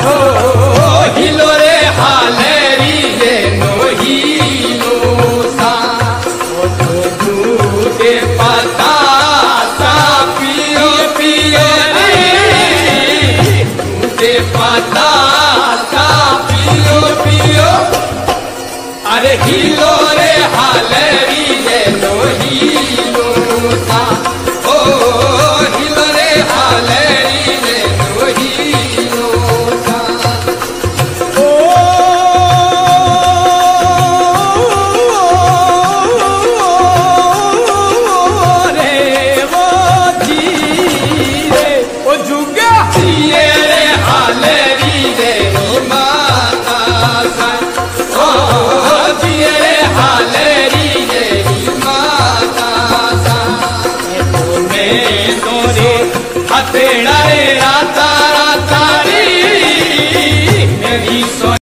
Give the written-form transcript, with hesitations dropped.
हिलो रे हालेरी रे नो हिलो सा दूधे पता सा पियो पियो रे दूधे पता सा पियो पियो अरे हिलो रे हालेरी रे नो हिलो सा हिलो रे हालेरी रे नो हिलो सा रे वो जी रे ओ जुगा जिए रे हालेरी रे माता सा जिए रे हालेरी रे माता सा तोरे हथेड़ा रे राता राता री मेरी